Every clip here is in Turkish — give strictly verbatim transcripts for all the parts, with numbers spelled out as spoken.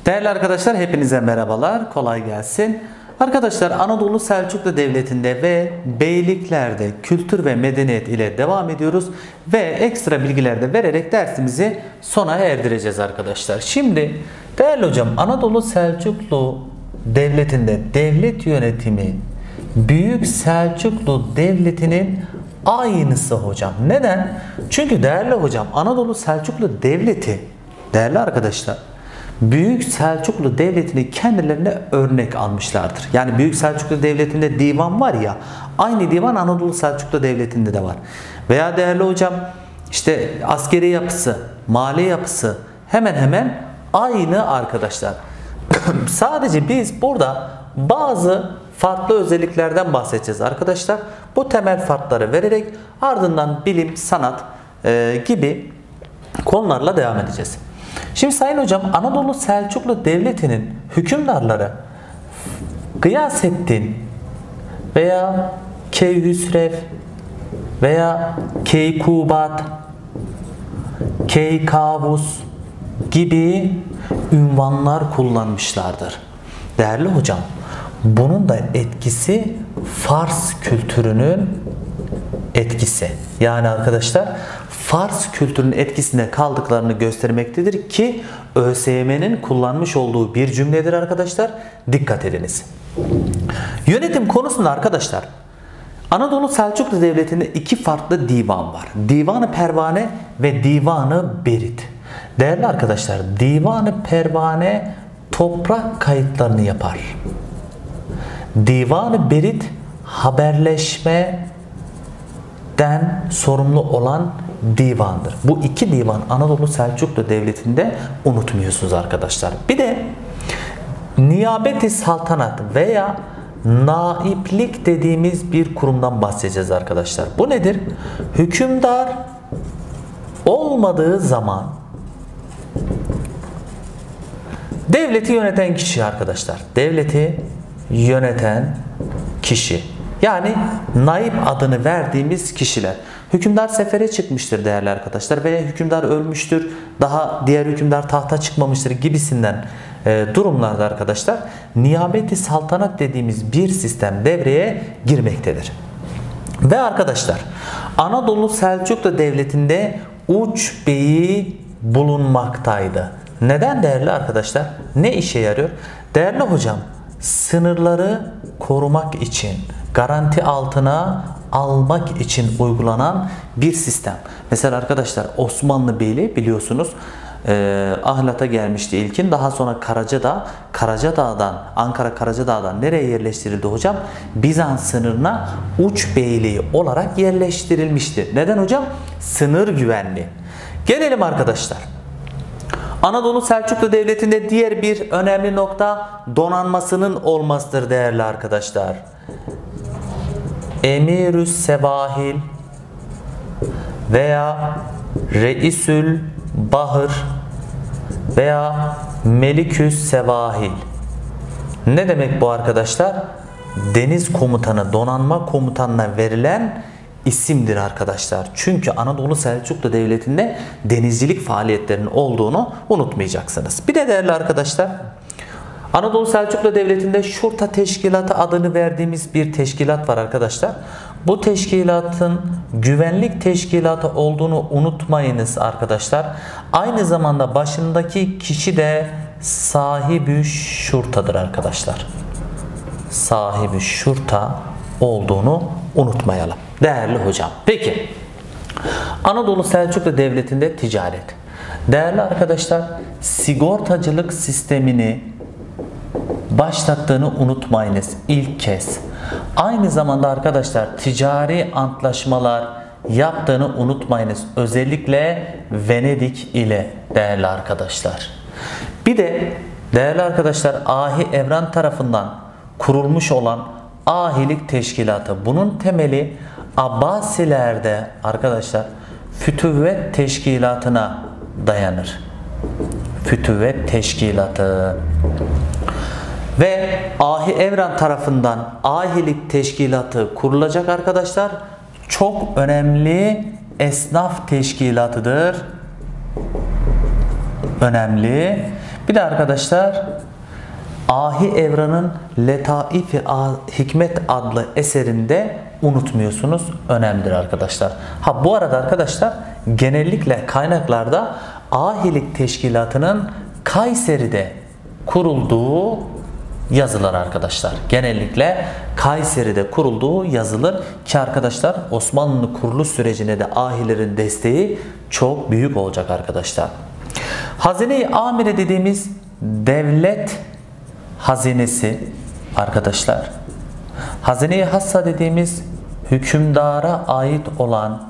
Değerli arkadaşlar, hepinize merhabalar, kolay gelsin. Arkadaşlar, Anadolu Selçuklu Devleti'nde ve beyliklerde kültür ve medeniyet ile devam ediyoruz ve ekstra bilgiler de vererek dersimizi sona erdireceğiz arkadaşlar. Şimdi değerli hocam, Anadolu Selçuklu Devleti'nde devlet yönetimi Büyük Selçuklu Devleti'nin aynısı hocam. Neden? Çünkü değerli hocam, Anadolu Selçuklu Devleti, değerli arkadaşlar, Büyük Selçuklu Devleti'ni kendilerine örnek almışlardır. Yani Büyük Selçuklu Devleti'nde divan var ya, aynı divan Anadolu Selçuklu Devleti'nde de var. Veya değerli hocam, işte askeri yapısı, mali yapısı hemen hemen aynı arkadaşlar. Sadece biz burada bazı farklı özelliklerden bahsedeceğiz arkadaşlar. Bu temel farkları vererek ardından bilim, sanat e, gibi konularla devam edeceğiz. Şimdi sayın hocam, Anadolu Selçuklu Devleti'nin hükümdarları Gıyasettin veya Keyhüsrev veya Keykubat, Keykavus gibi ünvanlar kullanmışlardır. Değerli hocam, bunun da etkisi Fars kültürünün etkisi. Yani arkadaşlar, Fars kültürünün etkisinde kaldıklarını göstermektedir ki ÖSYM'nin kullanmış olduğu bir cümledir arkadaşlar. Dikkat ediniz. Yönetim konusunda arkadaşlar, Anadolu Selçuklu Devleti'nde iki farklı divan var. Divanı Pervane ve Divanı Berit. Değerli arkadaşlar, Divanı Pervane toprak kayıtlarını yapar. Divanı Berit haberleşmeden sorumlu olan divandır. Bu iki divan Anadolu Selçuklu Devleti'nde unutmuyorsunuz arkadaşlar. Bir de Niyabet-i Saltanat veya naiplik dediğimiz bir kurumdan bahsedeceğiz arkadaşlar. Bu nedir? Hükümdar olmadığı zaman devleti yöneten kişi arkadaşlar. Devleti yöneten kişi. Yani naip adını verdiğimiz kişiler. Hükümdar sefere çıkmıştır değerli arkadaşlar veya hükümdar ölmüştür, daha diğer hükümdar tahta çıkmamıştır gibisinden e, durumlarda arkadaşlar Niyabet-i Saltanat dediğimiz bir sistem devreye girmektedir. Ve arkadaşlar, Anadolu Selçuklu Devleti'nde uç beyi bulunmaktaydı. Neden değerli arkadaşlar? Ne işe yarıyor? Değerli hocam, sınırları korumak için, garanti altına almak için uygulanan bir sistem. Mesela arkadaşlar, Osmanlı Beyliği biliyorsunuz e, Ahlat'a gelmişti ilkin. Daha sonra Karacadağ, Karacadağ'dan, Ankara Karacadağ'dan nereye yerleştirildi hocam? Bizans sınırına uç beyliği olarak yerleştirilmişti. Neden hocam? Sınır güvenliği. Gelelim arkadaşlar, Anadolu Selçuklu Devleti'nde diğer bir önemli nokta donanmasının olmasıdır değerli arkadaşlar. Emirü's Sevahil veya Reisül Bahır veya Melikü's Sevahil. Ne demek bu arkadaşlar? Deniz komutanı, donanma komutanına verilen isimdir arkadaşlar. Çünkü Anadolu Selçuklu Devleti'nde denizcilik faaliyetlerinin olduğunu unutmayacaksınız. Bir de değerli arkadaşlar, Anadolu Selçuklu Devleti'nde Şurta Teşkilatı adını verdiğimiz bir teşkilat var arkadaşlar. Bu teşkilatın güvenlik teşkilatı olduğunu unutmayınız arkadaşlar. Aynı zamanda başındaki kişi de sahibi şurtadır arkadaşlar. Sahibi şurta olduğunu unutmayalım değerli hocam. Peki, Anadolu Selçuklu Devleti'nde ticaret. Değerli arkadaşlar, sigortacılık sistemini başlattığını unutmayınız ilk kez. Aynı zamanda arkadaşlar ticari antlaşmalar yaptığını unutmayınız. Özellikle Venedik ile değerli arkadaşlar. Bir de değerli arkadaşlar, Ahi Evran tarafından kurulmuş olan Ahilik Teşkilatı. Bunun temeli Abbasilerde arkadaşlar Fütüvvet Teşkilatı'na dayanır. Fütüvvet Teşkilatı. Ve Ahi Evran tarafından Ahilik Teşkilatı kurulacak arkadaşlar. Çok önemli esnaf teşkilatıdır. Önemli. Bir de arkadaşlar Ahi Evran'ın Letaif-i Hikmet adlı eserinde unutmuyorsunuz. Önemlidir arkadaşlar. Ha bu arada arkadaşlar genellikle kaynaklarda Ahilik Teşkilatı'nın Kayseri'de kurulduğu yazılar arkadaşlar. Genellikle Kayseri'de kurulduğu yazılır ki arkadaşlar Osmanlı kuruluş sürecine de ahilerin desteği çok büyük olacak arkadaşlar. Hazine-i Amire dediğimiz devlet hazinesi arkadaşlar. Hazine-i Hassa dediğimiz hükümdara ait olan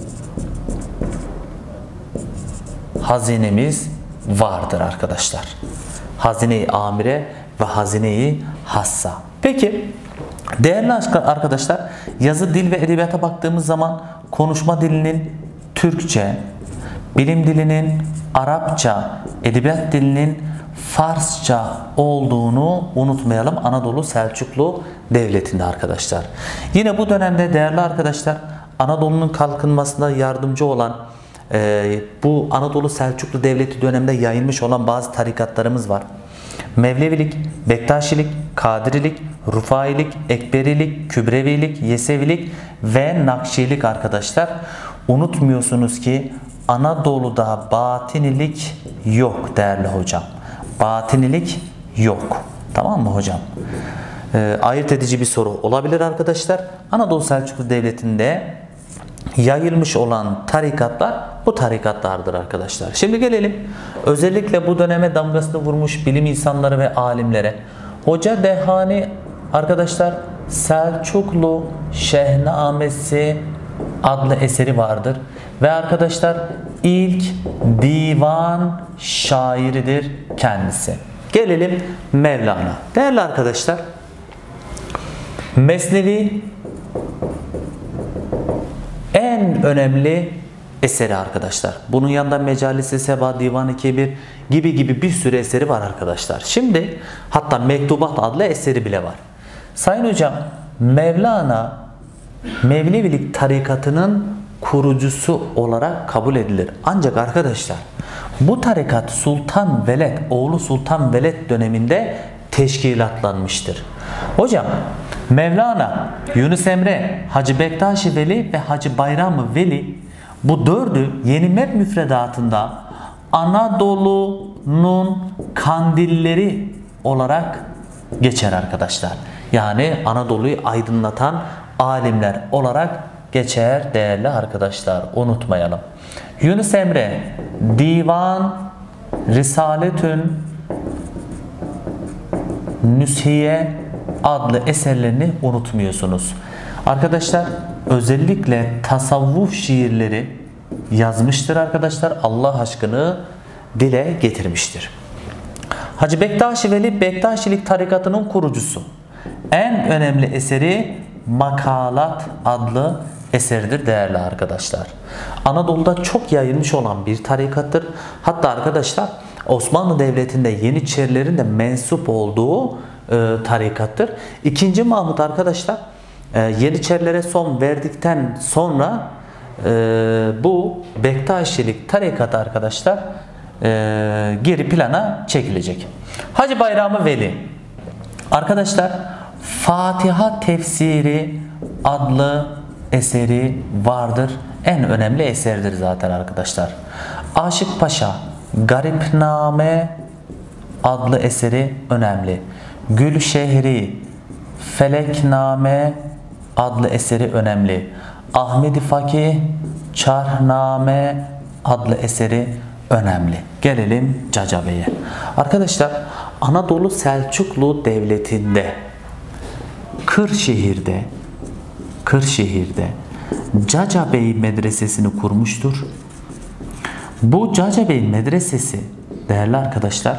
hazinemiz vardır arkadaşlar. Hazine-i Amire ve Hazine-i Hassa. Peki değerli arkadaşlar yazı dil ve edebiyata baktığımız zaman konuşma dilinin Türkçe, bilim dilinin Arapça, edebiyat dilinin Farsça olduğunu unutmayalım Anadolu Selçuklu Devleti'nde arkadaşlar. Yine bu dönemde değerli arkadaşlar Anadolu'nun kalkınmasına yardımcı olan e, bu Anadolu Selçuklu Devleti döneminde yayılmış olan bazı tarikatlarımız var. Mevlevilik, Bektaşilik, Kadirilik, Rufailik, Ekberilik, Kübrevilik, Yesevilik ve Nakşilik arkadaşlar. Unutmuyorsunuz ki Anadolu'da batinilik yok değerli hocam. Batinilik yok. Tamam mı hocam? Ee, ayırt edici bir soru olabilir arkadaşlar. Anadolu Selçuklu Devleti'nde yayılmış olan tarikatlar bu tarikatlardır arkadaşlar. Şimdi gelelim özellikle bu döneme damgasını vurmuş bilim insanları ve alimlere. Hoca Dehani arkadaşlar Selçuklu Şehnamesi adlı eseri vardır. Ve arkadaşlar ilk divan şairidir kendisi. Gelelim Mevlana. Değerli arkadaşlar Mesnevi en önemli eseri arkadaşlar. Bunun yanında Mecalisi Seba, Divan-ı Kebir gibi gibi bir sürü eseri var arkadaşlar. Şimdi hatta Mektubat adlı eseri bile var. Sayın hocam Mevlana Mevlevilik tarikatının kurucusu olarak kabul edilir. Ancak arkadaşlar bu tarikat Sultan Veled, oğlu Sultan Veled döneminde teşkilatlanmıştır. Hocam Mevlana, Yunus Emre, Hacı Bektaşi Veli ve Hacı Bayram Veli bu dördü Yeni Mep müfredatında Anadolu'nun kandilleri olarak geçer arkadaşlar. Yani Anadolu'yu aydınlatan alimler olarak geçer değerli arkadaşlar. Unutmayalım. Yunus Emre Divan Risaletün Nüshiye adlı eserlerini unutmuyorsunuz. Arkadaşlar özellikle tasavvuf şiirleri yazmıştır arkadaşlar. Allah aşkını dile getirmiştir. Hacı Bektaşi Veli Bektaşilik tarikatının kurucusu. En önemli eseri Makalat adlı eseridir değerli arkadaşlar. Anadolu'da çok yayılmış olan bir tarikattır. Hatta arkadaşlar Osmanlı Devleti'nde Yeniçerilerin de mensup olduğu e, tarikattır. İkinci Mahmut arkadaşlar e, Yeniçerilere son verdikten sonra e, bu Bektaşilik tarikatı arkadaşlar e, geri plana çekilecek. Hacı Bayram Veli arkadaşlar Fatiha Tefsiri adlı eseri vardır. En önemli eseridir zaten arkadaşlar. Aşık Paşa Garipname adlı eseri önemli. Gülşehri Felekname adlı eseri önemli. Ahmedi Fakih Çarhname adlı eseri önemli. Gelelim Cacabe'ye. Arkadaşlar Anadolu Selçuklu Devleti'nde Kırşehir'de Kırşehir'de Cacabey Medresesi'ni kurmuştur. Bu Cacabey Medresesi değerli arkadaşlar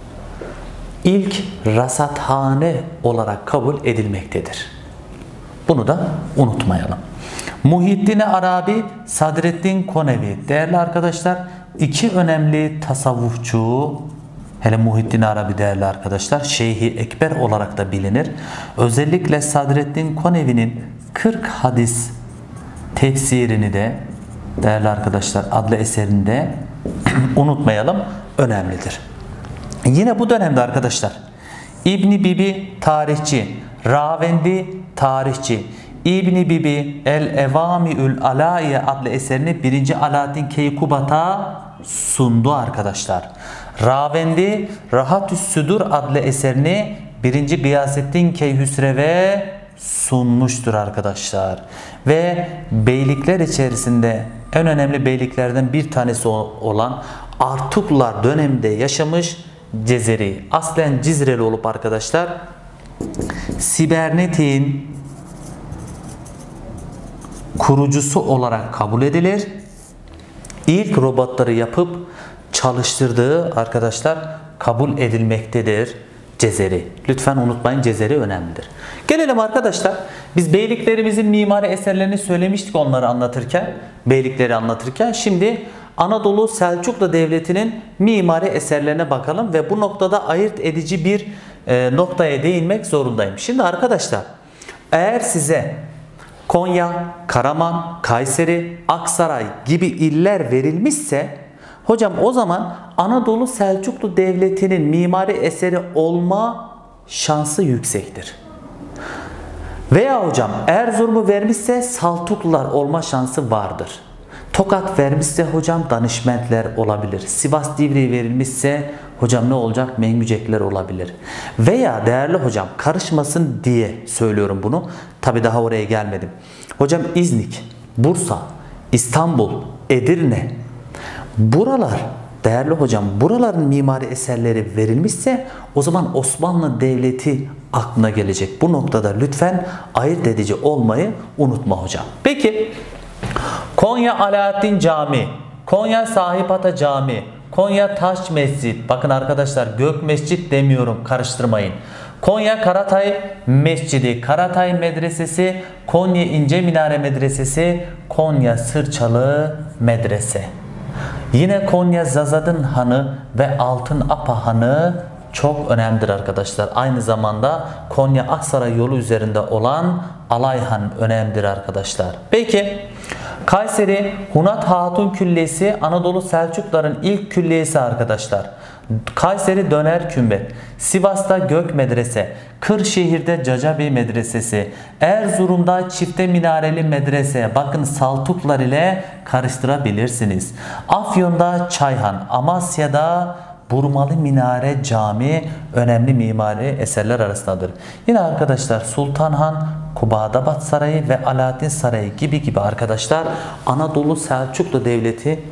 ilk rasathane olarak kabul edilmektedir. Bunu da unutmayalım. Muhyiddin Arabi, Sadreddin Konevi değerli arkadaşlar iki önemli tasavvufçu. Hele Muhyiddin Arabi değerli arkadaşlar Şeyh-i Ekber olarak da bilinir. Özellikle Sadreddin Konevi'nin kırk hadis tefsirini de değerli arkadaşlar adlı eserinde unutmayalım, önemlidir. Yine bu dönemde arkadaşlar İbn Bibi tarihçi, Ravendi tarihçi, İbn Bibi El-Evamiül Alaiye adlı eserini birinci Alaaddin Keykubat'a sundu arkadaşlar. Ravendi Rahatü's Sudur adlı eserini birinci Gıyasettin Keyhüsrev'e sunmuştur arkadaşlar. Ve beylikler içerisinde en önemli beyliklerden bir tanesi olan Artuklar döneminde yaşamış Cezeri. Aslen Cizreli olup arkadaşlar sibernetin kurucusu olarak kabul edilir. İlk robotları yapıp çalıştırdığı arkadaşlar kabul edilmektedir Cezeri. Lütfen unutmayın, Cezeri önemlidir. Gelelim arkadaşlar. Biz beyliklerimizin mimari eserlerini söylemiştik onları anlatırken. Beylikleri anlatırken. Şimdi Anadolu Selçuklu Devleti'nin mimari eserlerine bakalım ve bu noktada ayırt edici bir e, noktaya değinmek zorundayım. Şimdi arkadaşlar eğer size Konya, Karaman, Kayseri, Aksaray gibi iller verilmişse hocam o zaman Anadolu Selçuklu Devleti'nin mimari eseri olma şansı yüksektir. Veya hocam Erzurum'u vermişse Saltuklular olma şansı vardır. Tokat vermişse hocam Danışmentler olabilir. Sivas Divriği verilmişse hocam ne olacak? Mengücekler olabilir. Veya değerli hocam karışmasın diye söylüyorum bunu. Tabi daha oraya gelmedim. Hocam İznik, Bursa, İstanbul, Edirne, buralar değerli hocam buraların mimari eserleri verilmişse o zaman Osmanlı Devleti aklına gelecek. Bu noktada lütfen ayırt edici olmayı unutma hocam. Peki Konya Alaaddin Camii, Konya Sahipata Camii, Konya Taş Mescid. Bakın arkadaşlar Gök Mescid demiyorum, karıştırmayın. Konya Karatay Mescidi, Karatay Medresesi, Konya İnce Minare Medresesi, Konya Sırçalı Medrese. Yine Konya Zazadın Hanı ve Altın Apa Hanı çok önemlidir arkadaşlar. Aynı zamanda Konya Aksaray yolu üzerinde olan Alayhan önemlidir arkadaşlar. Peki Kayseri Hunat Hatun Külliyesi Anadolu Selçukluların ilk külliyesi arkadaşlar. Kayseri Döner Kümbet, Sivas'ta Gök Medrese, Kırşehir'de Cacabi Medresesi, Erzurum'da Çifte Minareli Medrese. Bakın Saltuklar ile karıştırabilirsiniz. Afyon'da Çayhan, Amasya'da Burmalı Minare Cami önemli mimari eserler arasındadır. Yine arkadaşlar Sultanhan, Kubadabat Sarayı ve Alaaddin Sarayı gibi gibi arkadaşlar Anadolu Selçuklu Devleti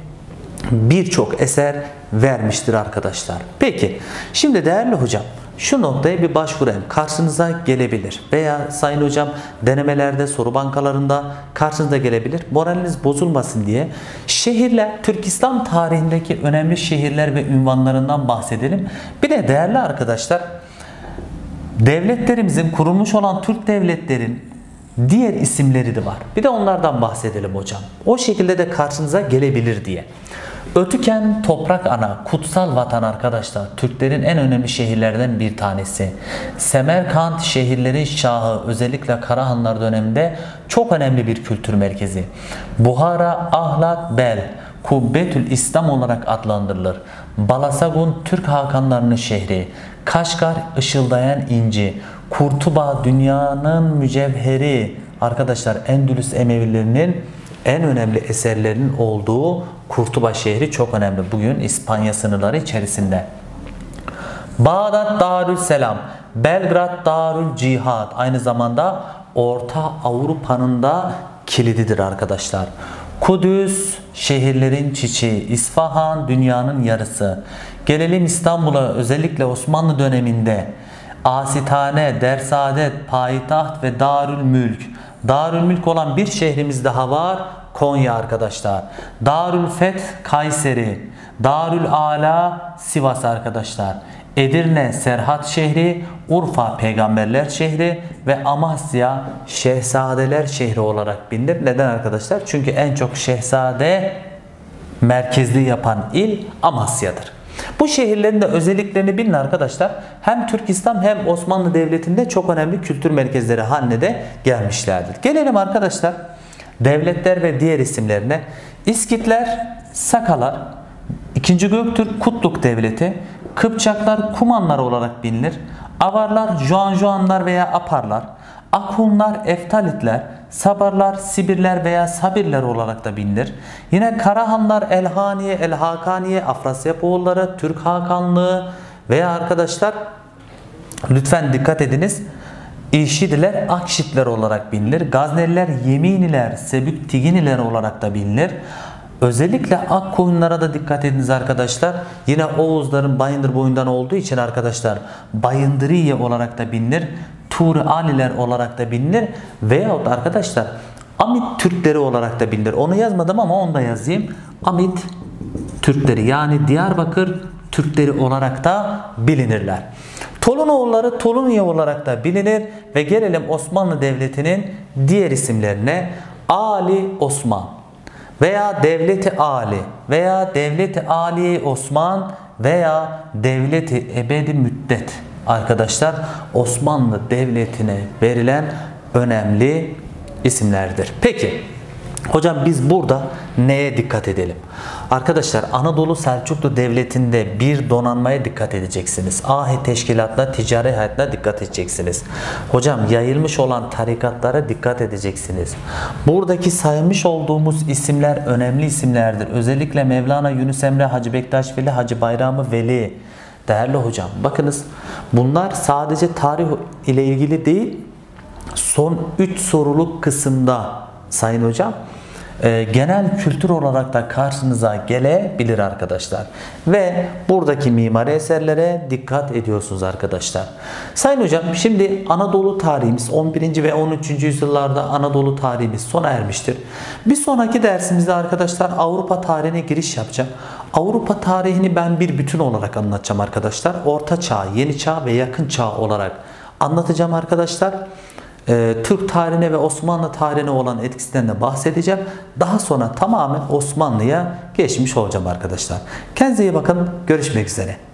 birçok eser vermiştir arkadaşlar. Peki şimdi değerli hocam şu noktaya bir başvurayım. Karşınıza gelebilir veya sayın hocam denemelerde, soru bankalarında karşınıza gelebilir. Moraliniz bozulmasın diye şehirler, Türk İslam tarihindeki önemli şehirler ve ünvanlarından bahsedelim. Bir de değerli arkadaşlar devletlerimizin, kurulmuş olan Türk devletlerin diğer isimleri de var. Bir de onlardan bahsedelim hocam. O şekilde de karşınıza gelebilir diye. Ötüken Toprak Ana, kutsal vatan arkadaşlar. Türklerin en önemli şehirlerden bir tanesi. Semerkant şehirlerin şahı, özellikle Karahanlar döneminde çok önemli bir kültür merkezi. Buhara, Ahlat, Bel, Kubbetül İslam olarak adlandırılır. Balasagun Türk hakanlarının şehri. Kaşgar ışıldayan inci. Kurtuba dünyanın mücevheri. Arkadaşlar Endülüs Emevilerinin en önemli eserlerinin olduğu Kurtuba şehri çok önemli. Bugün İspanya sınırları içerisinde. Bağdat Darülselam, Belgrad Darül Cihad. Aynı zamanda Orta Avrupa'nın da kilididir arkadaşlar. Kudüs şehirlerin çiçeği, İsfahan dünyanın yarısı. Gelelim İstanbul'a, özellikle Osmanlı döneminde Asitane, Dersaadet, Payitaht ve Darül Mülk. Darül Mülk olan bir şehrimiz daha var. Konya arkadaşlar. Darül Feth Kayseri. Darül Ala Sivas arkadaşlar. Edirne Serhat şehri, Urfa Peygamberler şehri ve Amasya Şehzadeler şehri olarak bilinir. Neden arkadaşlar? Çünkü en çok şehzade merkezli yapan il Amasya'dır. Bu şehirlerin de özelliklerini bilin arkadaşlar. Hem Türk İslam hem Osmanlı Devleti'nde çok önemli kültür merkezleri haline de gelmişlerdir. Gelelim arkadaşlar devletler ve diğer isimlerine. İskitler, Sakalar, İkinci Göktürk Kutluk Devleti, Kıpçaklar Kumanlar olarak bilinir. Avarlar Juanjuanlar veya Aparlar. Akunlar Eftalitler. Sabarlar Sibirler veya Sabirler olarak da bilinir. Yine Karahanlar Elhaniye, Elhakaniye, Afrasyapoğulları, Türk Hakanlığı veya arkadaşlar lütfen dikkat ediniz. İşidiler Akşitler olarak bilinir. Gazneliler Yeminiler, Sebüktiginiler olarak da bilinir. Özellikle Akkoyunlara da dikkat ediniz arkadaşlar. Yine Oğuzların Bayındır boyundan olduğu için arkadaşlar Bayındırıye olarak da bilinir. Turi Aliler olarak da bilinir. Veyahut arkadaşlar Amit Türkleri olarak da bilinir. Onu yazmadım ama onu da yazayım. Amit Türkleri yani Diyarbakır Türkleri olarak da bilinirler. Tolunoğulları Toluniye olarak da bilinir ve gelelim Osmanlı Devleti'nin diğer isimlerine. Ali Osman veya Devleti Ali veya Devleti Ali Osman veya Devleti Ebedi Müddet arkadaşlar Osmanlı Devleti'ne verilen önemli isimlerdir. Peki hocam biz burada neye dikkat edelim? Arkadaşlar Anadolu Selçuklu Devleti'nde bir donanmaya dikkat edeceksiniz. Ahit teşkilatına, ticari hayatına dikkat edeceksiniz. Hocam yayılmış olan tarikatlara dikkat edeceksiniz. Buradaki saymış olduğumuz isimler önemli isimlerdir. Özellikle Mevlana Yunus Emre, Hacı Bektaş Veli, Hacı Bayramı Veli. Değerli hocam bakınız bunlar sadece tarih ile ilgili değil, son üç soruluk kısımda sayın hocam e, genel kültür olarak da karşınıza gelebilir arkadaşlar. Ve buradaki mimari eserlere dikkat ediyorsunuz arkadaşlar. Sayın hocam şimdi Anadolu tarihimiz on birinci ve on üçüncü yüzyıllarda Anadolu tarihimiz sona ermiştir. Bir sonraki dersimizde arkadaşlar Avrupa tarihine giriş yapacağım. Avrupa tarihini ben bir bütün olarak anlatacağım arkadaşlar. Orta Çağ, Yeni Çağ ve Yakın Çağ olarak anlatacağım arkadaşlar. Ee, Türk tarihine ve Osmanlı tarihine olan etkisinden de bahsedeceğim. Daha sonra tamamen Osmanlı'ya geçmiş olacağım arkadaşlar. Kendinize iyi bakın. Görüşmek üzere.